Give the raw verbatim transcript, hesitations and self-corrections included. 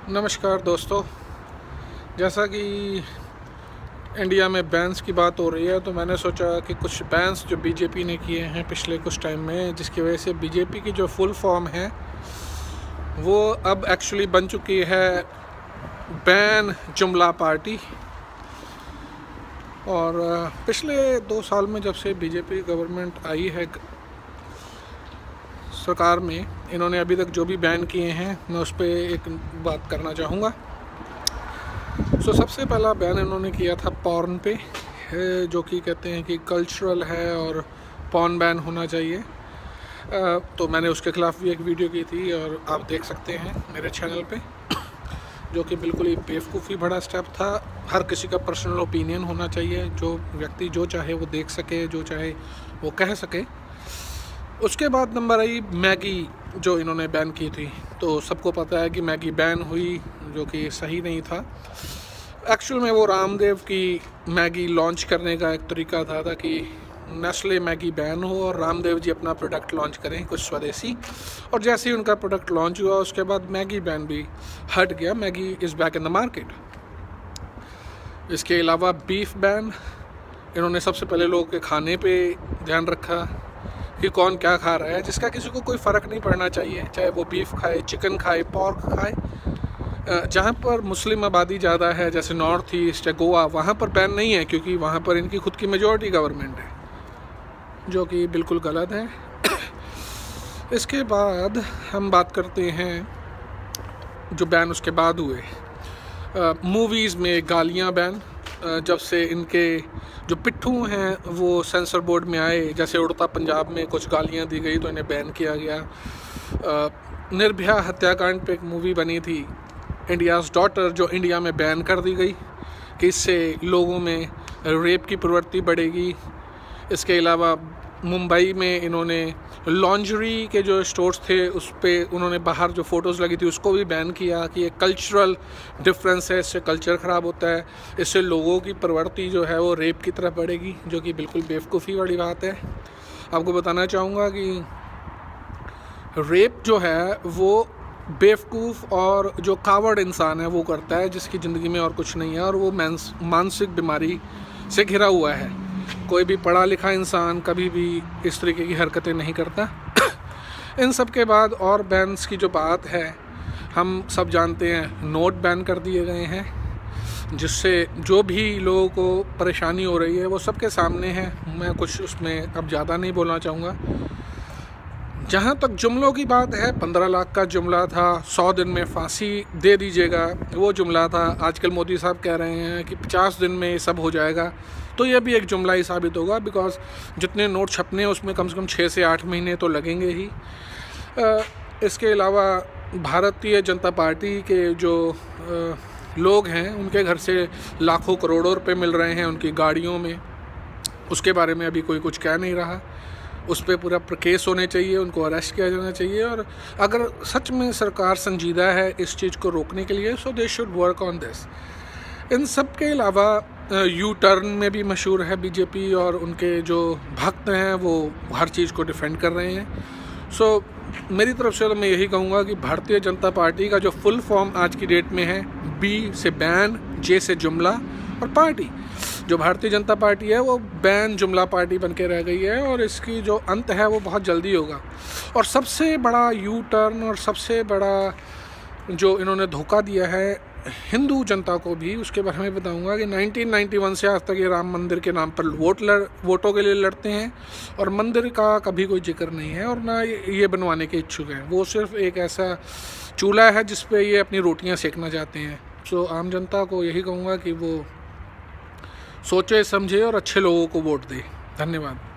नमस्कार दोस्तों, जैसा कि इंडिया में बैन्स की बात हो रही है तो मैंने सोचा कि कुछ बैन्स जो बीजेपी ने किए हैं पिछले कुछ टाइम में, जिसकी वजह से बीजेपी की जो फुल फॉर्म है वो अब एक्चुअली बन चुकी है बैन जुमला पार्टी। और पिछले दो साल में जब से बीजेपी गवर्नमेंट आई है सरकार में, इन्होंने अभी तक जो भी बैन किए हैं मैं उस पर एक बात करना चाहूँगा। सो so, सबसे पहला बैन इन्होंने किया था पॉर्न पे, जो कि कहते हैं कि कल्चरल है और पॉर्न बैन होना चाहिए। तो मैंने उसके ख़िलाफ़ भी एक वीडियो की थी और आप देख सकते हैं मेरे चैनल पे, जो कि बिल्कुल ही बेवकूफ़ी भरा स्टेप था। हर किसी का पर्सनल ओपिनियन होना चाहिए, जो व्यक्ति जो चाहे वो देख सके, जो चाहे वो कह सके। उसके बाद नंबर आई मैगी, जो इन्होंने बैन की थी। तो सबको पता है कि मैगी बैन हुई, जो कि सही नहीं था। एक्चुअल में वो रामदेव की मैगी लॉन्च करने का एक तरीका था ताकि नेस्ले मैगी बैन हो और रामदेव जी अपना प्रोडक्ट लॉन्च करें कुछ स्वदेशी। और जैसे ही उनका प्रोडक्ट लॉन्च हुआ उसके बाद मैगी बैन भी हट गया। Maggi is back in the market. इसके अलावा बीफ बैन, इन्होंने सबसे पहले लोगों के खाने पे ध्यान रखा कि कौन क्या खा रहा है, जिसका किसी को कोई फ़र्क नहीं पड़ना चाहिए, चाहे वो बीफ खाए, चिकन खाए, पॉर्क खाए। जहाँ पर मुस्लिम आबादी ज़्यादा है, जैसे नॉर्थ ईस्ट या गोवा, वहाँ पर बैन नहीं है, क्योंकि वहाँ पर इनकी खुद की मेजॉरिटी गवर्नमेंट है, जो कि बिल्कुल गलत है। इसके बाद हम बात करते हैं जो बैन उसके बाद हुए। मूवीज़ में गालियाँ बैन, जब से इनके जो पिट्ठू हैं वो सेंसर बोर्ड में आए, जैसे उड़ता पंजाब में कुछ गालियाँ दी गई तो इन्हें बैन किया गया। निर्भया हत्याकांड पे एक मूवी बनी थी इंडियाज़ डॉटर, जो इंडिया में बैन कर दी गई कि इससे लोगों में रेप की प्रवृत्ति बढ़ेगी। इसके अलावा मुंबई में इन्होंने लॉन्जरी के जो स्टोर्स थे उस पर उन्होंने बाहर जो फ़ोटोज़ लगी थी उसको भी बैन किया कि ये कल्चरल डिफरेंस है, इससे कल्चर ख़राब होता है, इससे लोगों की प्रवृत्ति जो है वो रेप की तरफ बढ़ेगी, जो कि बिल्कुल बेवकूफ़ी वाली बात है। आपको बताना चाहूँगा कि रेप जो है वो बेवकूफ़ और जो कावर्ड इंसान है वो करता है, जिसकी ज़िंदगी में और कुछ नहीं है, और वो मानसिक बीमारी से घिरा हुआ है। कोई भी पढ़ा लिखा इंसान कभी भी इस तरीके की हरकतें नहीं करता। इन सब के बाद और बैन्स की जो बात है, हम सब जानते हैं नोट बैन कर दिए गए हैं, जिससे जो भी लोगों को परेशानी हो रही है वो सबके सामने है। मैं कुछ उसमें अब ज़्यादा नहीं बोलना चाहूँगा। जहाँ तक जुमलों की बात है, पंद्रह लाख का जुमला था, सौ दिन में फांसी दे दीजिएगा, वो जुमला था। आजकल मोदी साहब कह रहे हैं कि पचास दिन में ये सब हो जाएगा, तो ये भी एक जुमला ही साबित होगा, बिकॉज़ जितने नोट छपने हैं उसमें कम से कम छः से आठ महीने तो लगेंगे ही। इसके अलावा भारतीय जनता पार्टी के जो लोग हैं उनके घर से लाखों करोड़ों रुपए मिल रहे हैं उनकी गाड़ियों में, उसके बारे में अभी कोई कुछ कह नहीं रहा। उस पर पूरा केस होने चाहिए, उनको अरेस्ट किया जाना चाहिए। और अगर सच में सरकार संजीदा है इस चीज़ को रोकने के लिए, so they should work on this. इन सब के अलावा यू टर्न में भी मशहूर है बीजेपी, और उनके जो भक्त हैं वो हर चीज़ को डिफेंड कर रहे हैं। सो so, मेरी तरफ से तो मैं यही कहूँगा कि भारतीय जनता पार्टी का जो फुल फॉर्म आज की डेट में है, बी से बैन, जे से जुमला, और पार्टी जो भारतीय जनता पार्टी है वो बैन जुमला पार्टी बन के रह गई है, और इसकी जो अंत है वो बहुत जल्दी होगा। और सबसे बड़ा यू टर्न और सबसे बड़ा जो इन्होंने धोखा दिया है हिंदू जनता को भी, उसके बारे में बताऊंगा कि नाइनटीन नाइंटी वन से आज तक ये राम मंदिर के नाम पर वोट लड़ वोटों के लिए लड़ते हैं, और मंदिर का कभी कोई जिक्र नहीं है, और ना ये बनवाने के इच्छुक हैं। वो सिर्फ एक ऐसा चूल्हा है जिस पे ये अपनी रोटियां सेकना चाहते हैं। सो आम जनता को यही कहूँगा कि वो सोचे समझे और अच्छे लोगों को वोट दे। धन्यवाद।